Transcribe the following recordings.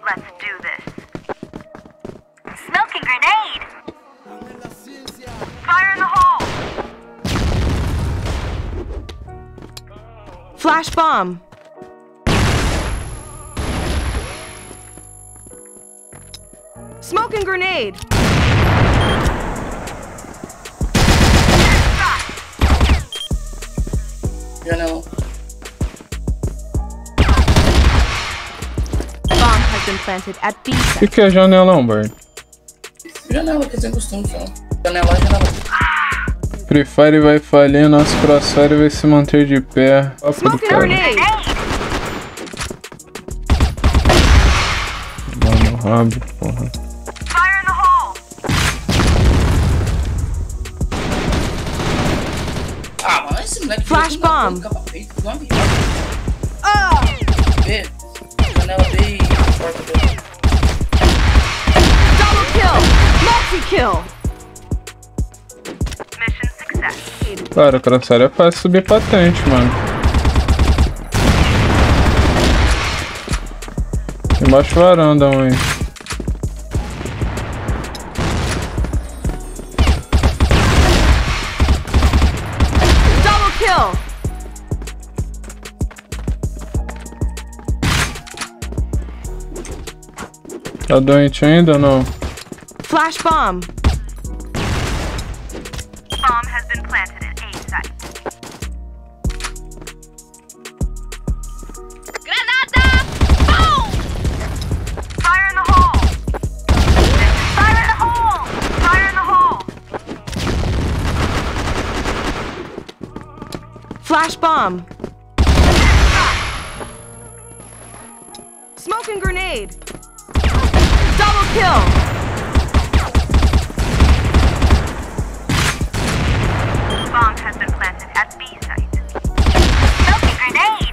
Let's do this. Smoking grenade! Fire in the hole! Flash bomb. Smoking grenade. Janela. Bomb has been planted at B O site. que é janelão, Bart? Janela, que tem costume só. Janela, janela. Free Fire vai falhar, nosso crossfire vai se manter de pé. Papo do Smoking cara. grenade. Dá no rabo, porra. Fire in the hole! Ah, mas esse moleque... Flash bomb. B. Janela B e porta B. Double kill. Multi-kill. Mission success. Cara, o crossfire é fácil subir patente, mano. Embaixo varanda, mãe. Double kill. Tá doente ainda ou não? Flash bomb. Bomb has been planted at A site. Granada! Boom! Fire in the hole! Fire in the hole! Fire in the hole! Flash bomb. Smoking grenade. Double kill. Bomb has been planted at B site. Smoking grenade!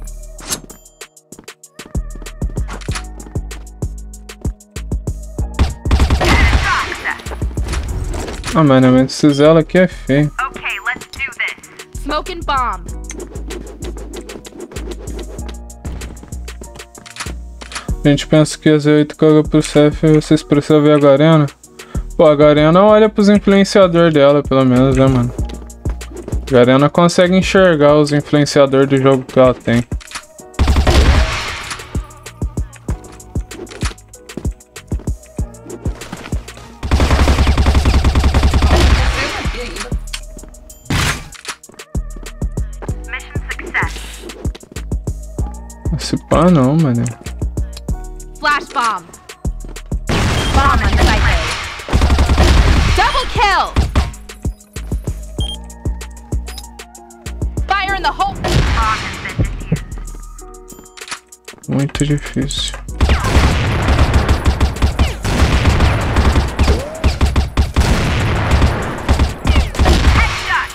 Success. Ah, mano, mas esse Zelo aqui é feio. Okay, let's do this. Smoking bomb. A gente pensa que a Z8 caga pro CF e vocês precisam ver a Garena. Pô, a Garena olha pros influenciadores dela, pelo menos, né, mano? A Garena consegue enxergar os influenciadores do jogo que ela tem. Mission success. Esse pá não, mano. Flash bomb. Bomb on site A. Double kill. Fire in the hole. Bomb has been defused. Muito difícil. Headshot!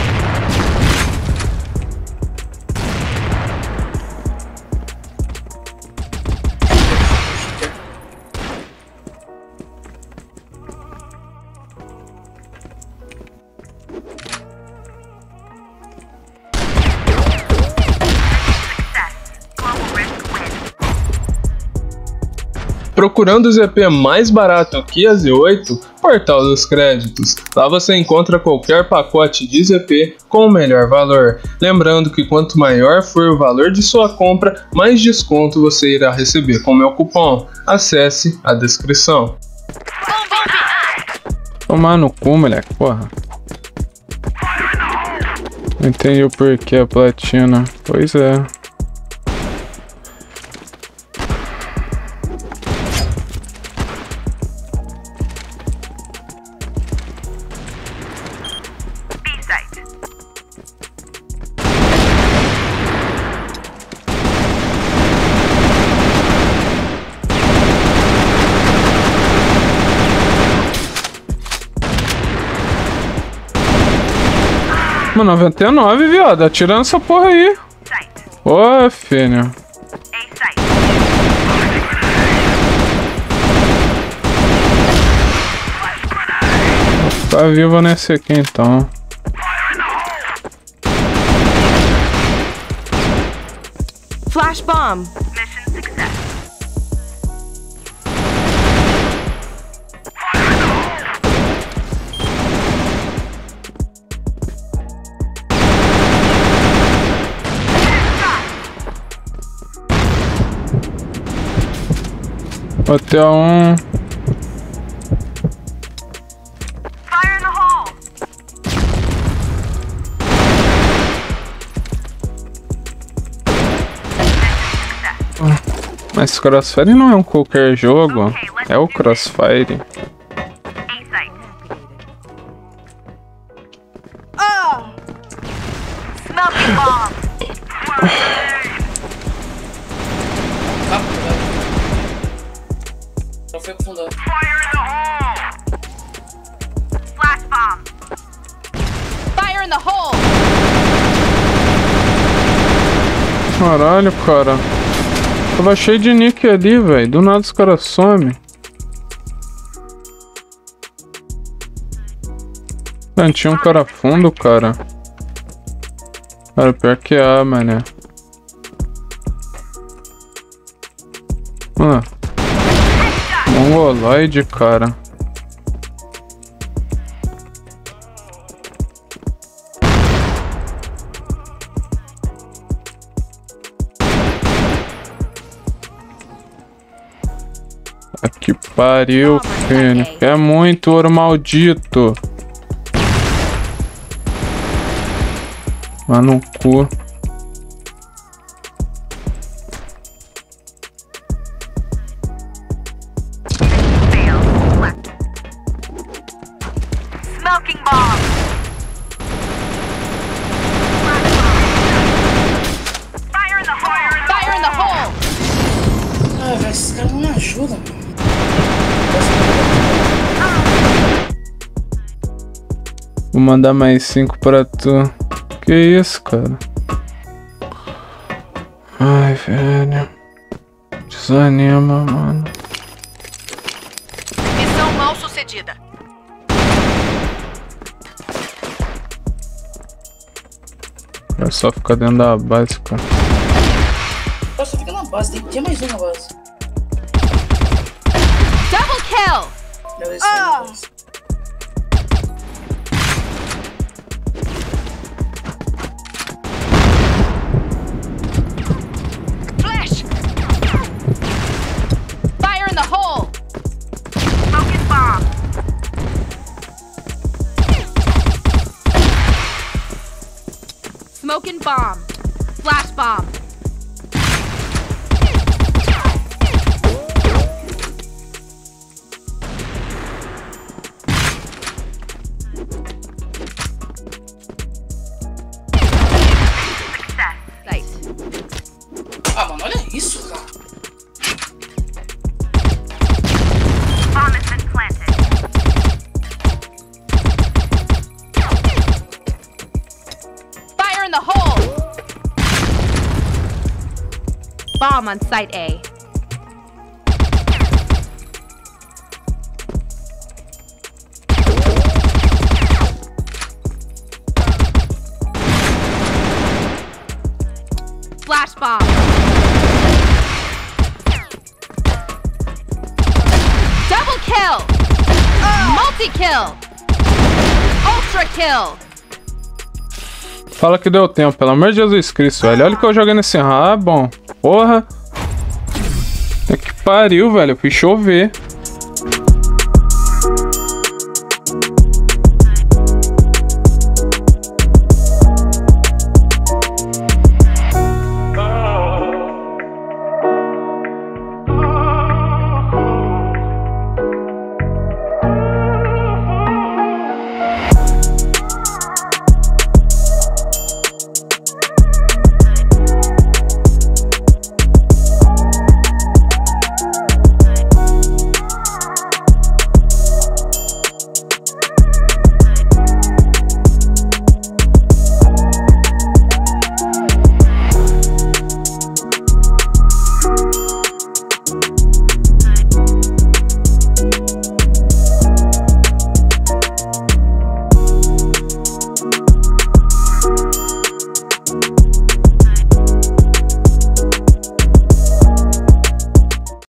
Procurando o ZP mais barato que a Z8? Portal dos Créditos. Lá você encontra qualquer pacote de ZP com o melhor valor. Lembrando que quanto maior for o valor de sua compra, mais desconto você irá receber com meu cupom. Acesse a descrição. Tomar no cu, moleque, porra. Não entendi o porquê a platina. Pois é. Mano, 99, viado. Atirando essa porra aí. Ô, filho. Tá vivo nesse aqui, então. Flash bomb. Mission success. Até um. Fire in the hole! Mas Crossfire não é um qualquer jogo. É o Crossfire. A-site. Smoking bomb! Rápido, velho. Não foi pro fundão. Fire in the hole! Flash bomb! Fire in the hole! Caralho, cara. Tava cheio de nick ali, velho. Do nada os caras somem. Não, tinha um cara fundo, cara. Cara, pior que é, mané. Ah. Mongoloide, cara. Que pariu, filho. É muito ouro maldito. Vai no cu. Smoking bomb! Fire in the hole! Fire in the hole! Ah, velho, esses caras não me ajudam, mano. Vou mandar mais 5 pra tu. Que isso, cara? Ai, velho. Desanima, mano. Missão mal sucedida. É só ficar dentro da base, cara. Só fica na base, tem mais um na base. Double kill! Beleza, na base. Flash! Fire in the hole! Smoking bomb! Smoking bomb. Flash bomb. Nice. Ah, mano, olha isso, cara. Bomb has been planted. Fire in the hole! Bomb on site A. Flash bomb. Double kill! Multi-kill! Ultra kill! Fala que deu tempo, pelo amor de Jesus Cristo, velho. Olha o que eu joguei nesse rabo. Porra. É que pariu, velho. Eu fui chover.